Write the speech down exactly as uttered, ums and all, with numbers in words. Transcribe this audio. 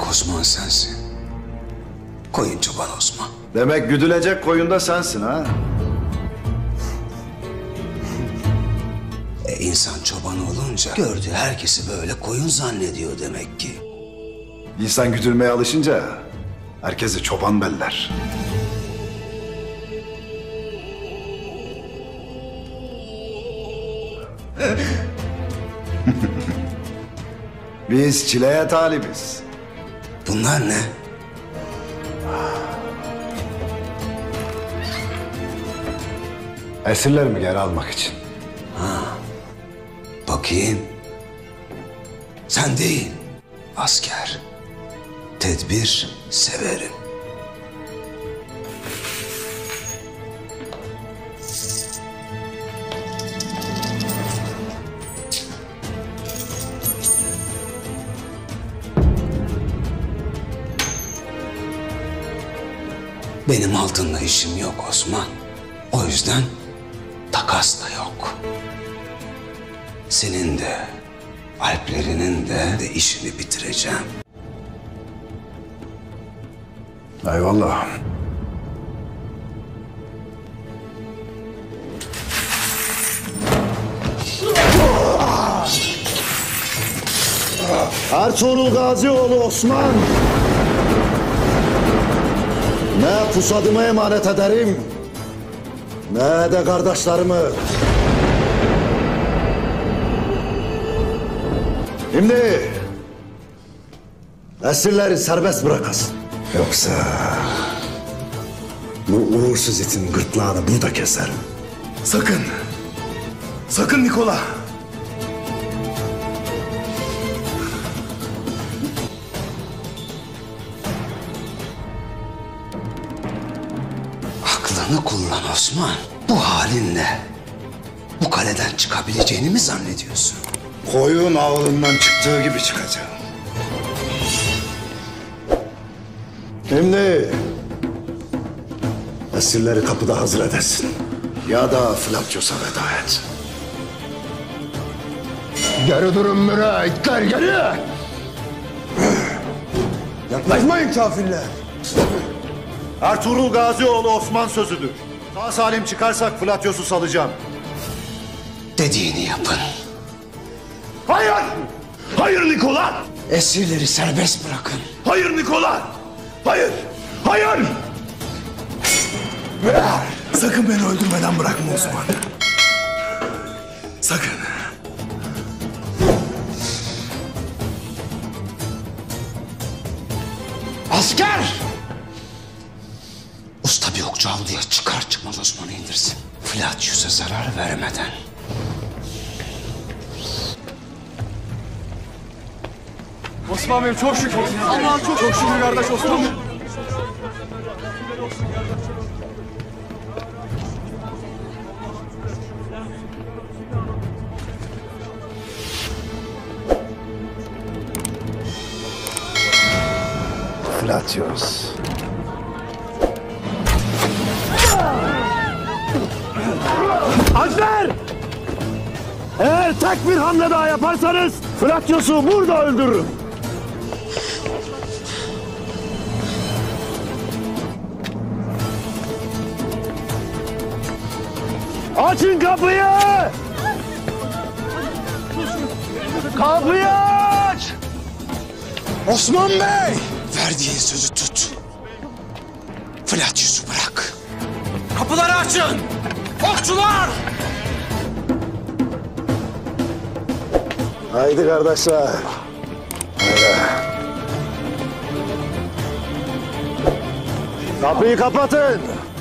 Osman sensin. Koyun çoban Osman. Demek güdülecek koyun da sensin ha? E insan çoban olunca gördüğü herkesi böyle koyun zannediyor demek ki. İnsan güdülmeye alışınca herkesi çoban beller. Biz çileye talibiz. Bunlar ne? Esirlerimi geri almak için. Bakayım. Sen değil, asker. Tedbir severim. Benim altınla işim yok Osman. O yüzden takas da yok. Senin de, Alplerinin de, de işini bitireceğim. Eyvallah. Ertuğrul Gazioğlu Osman. Ne pusadımı emanet ederim, ne de kardeşlerimi. Şimdi esirleri serbest bırakasın. Yoksa bu uğursuz itin gırtlağını burada keserim. Sakın. Sakın Nikola. Aklını kullan Osman. Bu halinle bu kaleden çıkabileceğini mi zannediyorsun? Koyun ağılından çıktığı gibi çıkacağım. Şimdi esirleri kapıda hazır edesin. Ya da Flavios'a veda et. Geri durun müreitler, geri! Yaklaşmayın kafirler! Ertuğrul Gazioğlu Osman sözüdür. Sağ salim çıkarsak Flavios'u salacağım. Dediğini yapın. Hayır! Hayır Nikola! Esirleri serbest bırakın. Hayır Nikola! Hayır! Hayır! Sakın beni öldürmeden bırakma Osman. Sakın. Asker! Usta bir okçu avluya çıkar çıkmaz Osman'ı indirsin. Flavios'a zarar vermeden. Osman Bey çok şükür. Allah'ım çok, çok şükür kardeş Osman Bey. Flavios. Asker! Eğer tek bir hamle daha yaparsanız Flavios'u burada öldürürüm. Açın kapıyı! Kapıyı aç! Osman Bey! Verdiğin sözü tut. Flavios'u bırak. Kapıları açın! Okçular! Haydi kardeşler. Haydi. Kapıyı kapatın.